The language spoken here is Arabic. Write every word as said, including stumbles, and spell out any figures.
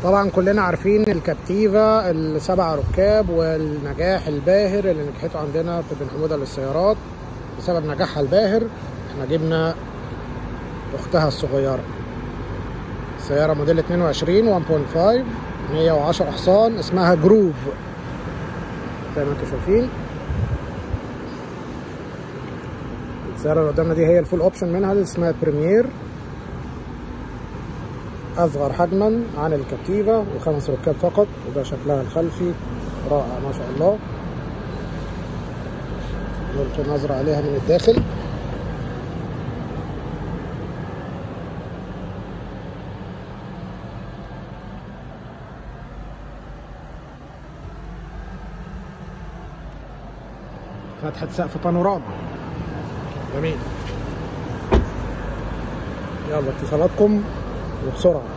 طبعا كلنا عارفين الكابتيفا السبع ركاب والنجاح الباهر اللي نجحته عندنا في بن حمودة للسيارات. بسبب نجاحها الباهر احنا جبنا اختها الصغيرة، سيارة موديل اتنين وعشرين واحد فاصلة خمسة مية وعشرة حصان، اسمها جروف زي ما انتم شايفين. السيارة اللي قدامنا دي هي الفول اوبشن منها اللي اسمها بريمير، اصغر حجما عن الكابتيفا وخمس ركاب فقط، وده شكلها الخلفي رائع ما شاء الله. نلقي نظرة عليها من الداخل. فتحة سقف بانوراما جميل. يلا اتصالاتكم وبسرعة.